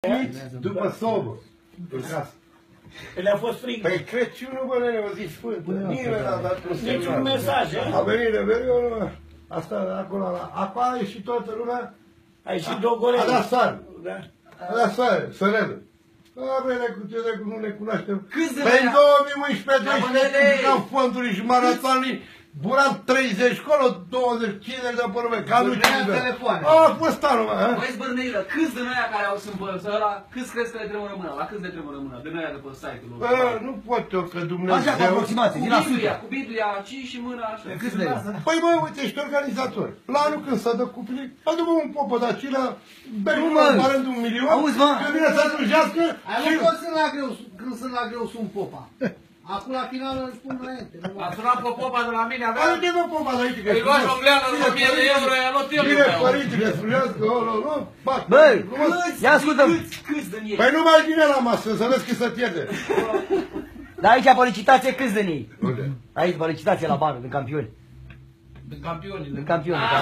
După sobă, în casă. Le-a fost frig. Păi Crăciunul, bă, nene, o zi sfântă. Nimeni n-a dat un semnal. Niciun mesaj, A venit de veriu, asta, acolo, acolo a ieșit toată lumea. A ieșit Dogorel. A dat soare. Da. A dat soare, să redă. Nu ne cunoaștem. Câți de Păi în aia? 2011-2012 când fonduri și maratonii, buram 30 colo, 20, 50 de părăve, ca nu știu. Telefoane. A fost anul, mă. Băi, zbârneilă, câți din aia care au sâmbătă ăla, câți crezi că le tremură mâna? La câți le tremură mâna? Din aia de pe site-ul lor. Nu pot eu, că Dumnezeu... Așa, cu aproximație, din la Biblia, cu Biblia, ci și mâna așa. Câți le Păi bă, uite, ești organizator. La anul când s-a dă cupile, adu-mă un popă de acela, bei Nu, un mă. bară de 1 milion, Auzi, mă. că vine să slujească Ai și... nu pot să la greu, când sunt la greu sunt popa. Acum la final îl spun înainte. A sunat pe popa de la mine, avea... Adu-te mă popa de aici, că Îi luași o gleană de 1000 de euro, i-a luat el. Bine, părintele, slujească, olo, bat. Băi, ia ascultă-mi. Câți din ei? Păi nu mai bine la masă, să vezi cât să pierde. Dar aici pe licitație câți din ei? Unde? Aici pe licitație la banul, din campioni. Din campionii. Din campioni, da.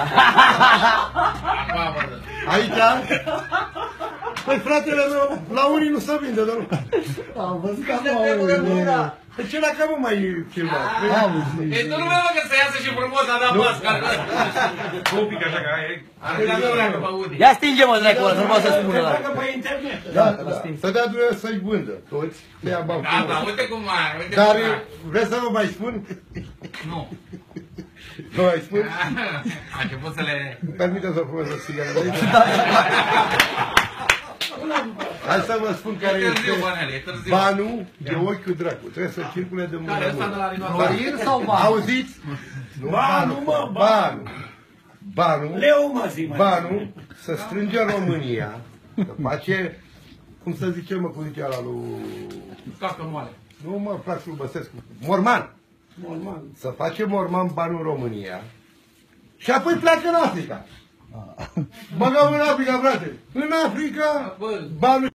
Aici? Păi fratele meu, la unii nu se vinde, dar nu. Am văzut că Câți le acum tremură mâna? Păi ce dacă nu mai filmat? E tu nu vezi că să iasă și frumos, a dat masca. Un pic așa, că ai... Ia stinge-mă, dracu, ăla, să nu pot să spună ăla. Facă pe internet. Da, să dea Dumnezeu să-i vândă toți, să ia bani. Da, da, uite cum mai, uite Dar cum mai. vreți să vă mai spun? Nu. Vă mai spun? A început să le... Permite să fumez o țigară de aici? Hai să vă spun care E târziu, este Bănele, e târziu. banul de ochiul dracu. Trebuie să circule de mână Care în ăsta de mână. la Rinoata? Florin sau bani? Auziți? Nu, Banul, mă, banul. Banul. Leu, mă, zi, mă. Banul să strânge România, să face, cum să zicem, mă, cum zicea la lui... Cacă moale. Nu mă, plac lui Băsescu. Morman. Normal. Să face Morman banul în România și apoi pleacă în Africa. Băgăm în Africa, frate. În Africa, Bă. banul